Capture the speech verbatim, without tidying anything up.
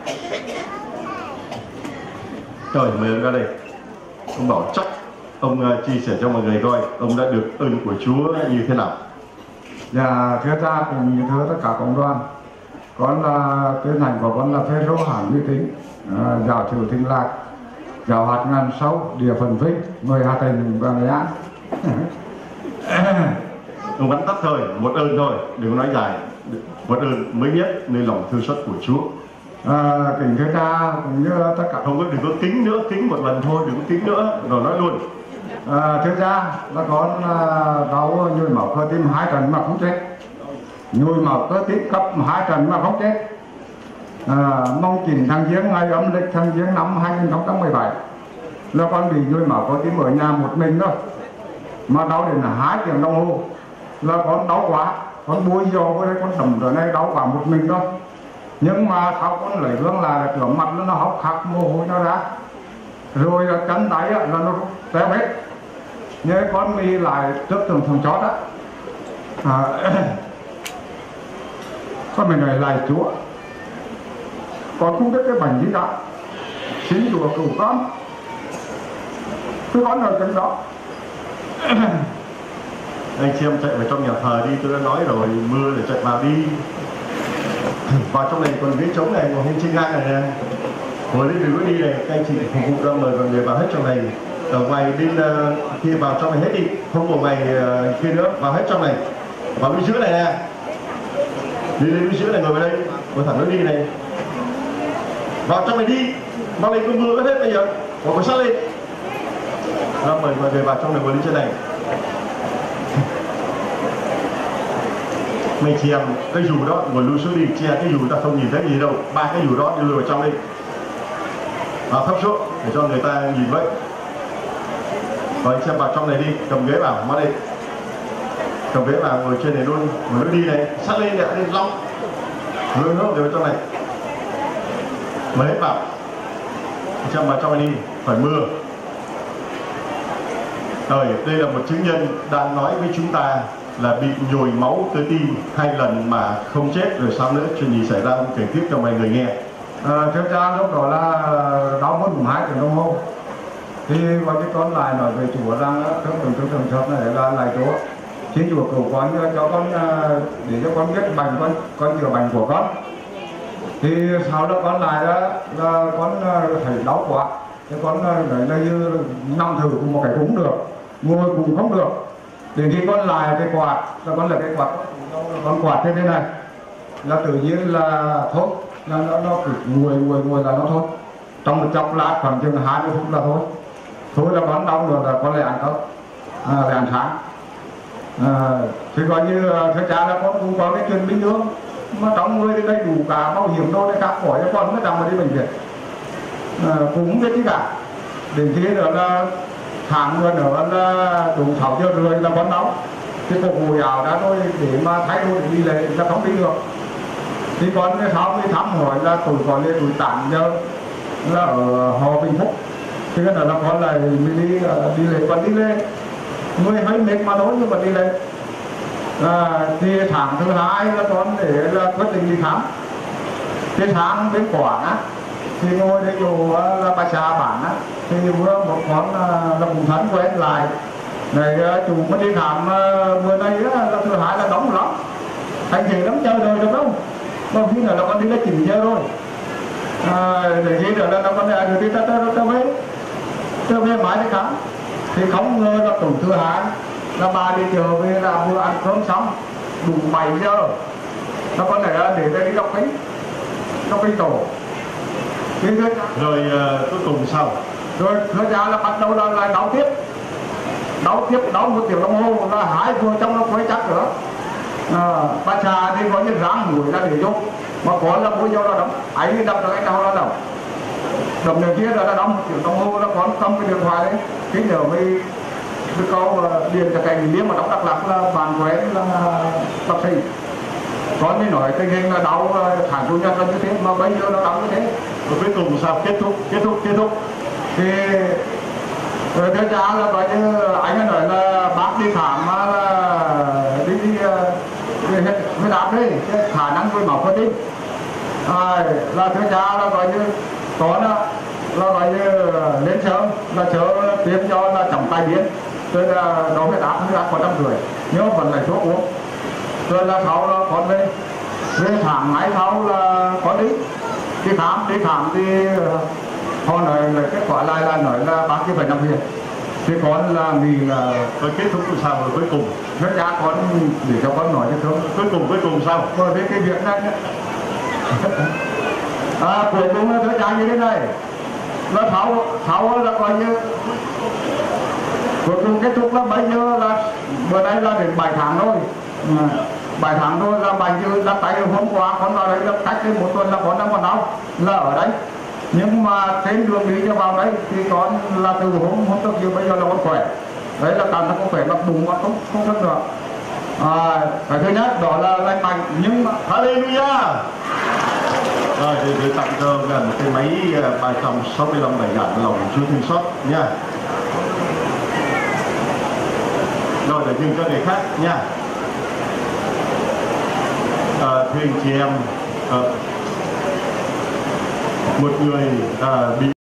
Rồi mời ông ra đây. Ông bảo chắc ông uh, chia sẻ cho mọi người coi ông đã được ơn của Chúa như thế nào. Dạ thưa cha cùng như thưa tất cả cộng đoàn, con là tên thành của con là Phêrô Hàn Duy Tính, à, giáo chủ Thịnh Lạc, giáo hạt ngàn sâu địa phận Vinh, người Hà Thành và Nghệ An. Ông vắn tắt thôi, một ơn thôi, đừng nói dài. Một ơn mới nhất nơi lòng thương xót của Chúa. À, kính thưa cha cũng như tất cả không có đừng có kính nữa, kính một lần thôi, đừng có kính nữa rồi nói luôn. À, thưa cha là con đau nhồi máu cơ tim hai trận mà không chết, nhồi máu cơ tim cấp hai trận mà không chết. À, mong chín tháng giêng ngày âm lịch tháng giêng năm hai nghìn không trăm mười bảy là con bị nhồi máu cơ tim ở nhà một mình thôi, mà đau đến hai tiếng đồng hồ là con đau quá, con bôi dò với đây con đầm rồi này đau cả một mình thôi. Nhưng mà sau con lấy gương là cửa mặt nó hốc hạc mồ hôi nó ra, rồi là cánh tay là nó téo hết. Nhớ con đi lại trước tường thằng chó đó, à, con mình này lại Chúa, con không biết cái bệnh gì cả, xin Chúa cứu con. Cứ con ở trên đó. Anh chị em chạy vào trong nhà thờ đi, tôi đã nói rồi, mưa để chạy vào đi. Vào trong này còn ghế trống này, ngồi trên trên ngang này nè, ngồi đi đừng có đi này, các anh chị phục vụ ra mời mọi người vào hết trong này. Ở ngoài bên uh, kia vào trong này hết đi, không có ngoài uh, kia nữa, vào hết trong này, vào bên giữa này nè, đi lên bên giữa này, ngồi vào đây, ngồi thẳng nó đi này, vào trong này đi, mau lên con mưa hết bây giờ, bỏ cái sắt lên, ra mời mọi người vào trong này, ngồi lên trên này. Mấy chị em cái dù đó ngồi lui xuống đi, che cái dù ta không nhìn thấy gì đâu, ba cái dù đó đi lùi vào trong đi, vào thấp xuống để cho người ta nhìn vậy. Rồi anh xem vào trong này đi, cầm ghế vào, mau đi, cầm ghế vào ngồi trên này luôn, ngồi nó đi này, sát lên để lên long, luôn nữa vào trong này, mới hết vào. Anh xem vào trong này đi, phải mưa. Rồi đây là một chứng nhân đang nói với chúng ta là bị nhồi máu cơ tim hai lần mà không chết, rồi sao nữa, chuyện gì xảy ra ông kể tiếp cho mọi người nghe. À, thực ra lúc đó là đau mất một hai tiếng đồng hồ, thì có cái con lại nói về Chúa rằng trong từng trường trường hợp này là lại Chúa, xin Chúa cầu con cho con để cho con biết bệnh con con chữa bệnh của con. Thì sau đó con lại đó là con thấy đau quá, thì con nói là như nằm thử một cái cũng được, ngồi cũng không được. Đến khi con lại cái quạt, là con là cái quạt, con quạt như thế này, là tự nhiên là thôi, là nó, nó cứ ngồi ngồi ngồi là nó thôi. Trong một chốc lát khoảng chừng hai mươi phút là thôi. Thôi là con đau rồi là con lại ăn cơm, à, lại ăn sáng. À, thì coi như thưa cha là con cũng có cái chuyện bình thường, mà trong người thì đầy đủ cả bảo hiểm đâu để các khỏi cho con mới nằm mà đi bệnh viện. À, cũng không biết gì cả. Đến khi đó là tháng nữa nữa là đủ sáu giờ rưỡi là con đau, thì phục hồi ảo đã thôi để mà thay đổi đi lệ là không đi được. Thì con sau khi thăm hỏi là tuổi còn lên tuổi tám giờ là ở Hòa Bình Phúc, thì cái đó là con lại mình đi đi lệ, con đi lên người hơi mệt mà nói nhưng mà đi lên. À, thì tháng thứ hai là con để là quyết định đi khám. Cái tháng bên Quảng á, thì ngồi đây chỗ là bà xã bản á, thì vừa một con là cùng thân quen lại này, chủ mới đi khám vừa nay là thứ hai là đóng lắm, thành thị lắm chơi rồi được không, còn khi nào là con đi lấy chỉnh chơi rồi. À, để khi nữa là con được đi ta ta ta về ta về mãi đi khám, thì không ngờ là tuần thứ hai là bà đi chờ về là vừa ăn cơm xong đủ bảy giờ nó con này để đây đi đọc cái đọc cái tổ. Rồi uh, cuối cùng sao? Rồi thời gian là bắt đầu là lại đau tiếp, đau tiếp đau một tiếng đồng hồ là hai vừa trong nó quay chắc nữa. À, bà trà thì có những ráng mũi là để vô, mà có là bố vô là đâm, ấy đâm là anh đau là đâm, đâm này kia là đâm một tiếng đồng hồ là con cầm cái điện thoại đấy, cái giờ mới cái câu điền cho cảnh nếu mà đóng đắc lắc là bàn quen là bác sĩ. Con mới nói tình hình là đau tháng chủ nhật là như thế, mà bây giờ nó đau như thế. Rồi cuối cùng sao? Kết thúc, kết thúc, kết thúc. Thì thưa cha là coi như anh ấy nói là bác đi khám là đi đi huyết áp đấy, khả năng với máu cơ tim. à, là thưa cha là gọi như con á là gọi như lên sớm là chở tiêm cho là trọng tai biến rồi là đo huyết áp huyết áp có trăm rưỡi nhớ vẫn là thuốc uống rồi là sau là con về về tháng ngày sau là con đi đi khám đi khám thì họ nói là kết quả lại là nói là bác chỉ phải nằm viện thì con là vì là Rồi kết thúc sao rồi cuối cùng? nó cha con để cho con nói cho sớm Cuối cùng cuối cùng sao? bởi vì cái việc này à, cuối cùng là thưa cha như thế này là tháo tháo là coi như cuối cùng kết thúc là bây giờ là bữa nay là đến bảy tháng thôi à, bảy tháng thôi là bài như là tay hôm qua con vào đấy là cách đến một tuần là con đang còn đau là ở đấy nhưng mà trên đường đi cho vào đấy thì con là từ hôm hôm trước bây giờ là con khỏe đấy là cảm thấy con khỏe mặc bụng mà không không thân được à, cái thứ nhất đó là lành mạnh nhưng mà Hallelujah. Rồi thì, thì tặng cho gần một cái máy ba trăm sáu mươi lăm bài giảng lòng Chúa thương xót nha. Rồi để dừng cho người khác nha. À, thưa anh chị em, à, một người à, bị